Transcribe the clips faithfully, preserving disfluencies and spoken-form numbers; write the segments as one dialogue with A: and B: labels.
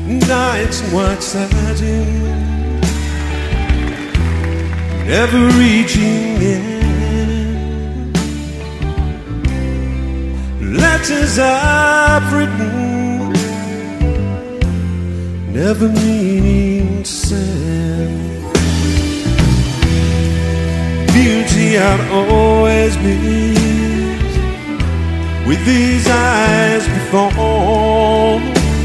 A: nights in white satin, never reaching end. Letters I've written, never meaning to send. Beauty I'd always missed with these eyes before.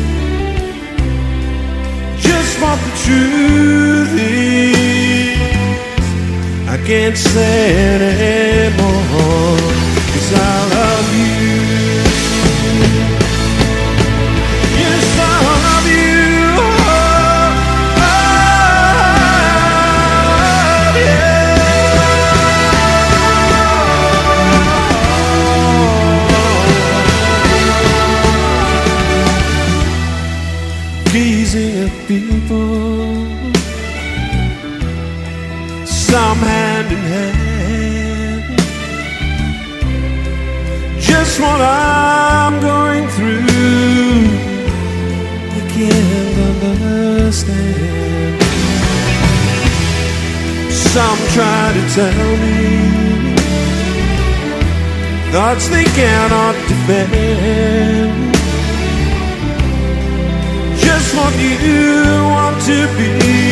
A: Just what the truth is, I can't say anymore, 'cause I love you. Yes, I love you. Oh, yeah. Gazing at people, some hand in hand, just what I'm going through, I can't understand. Some try to tell me thoughts they cannot defend, just what you want to be.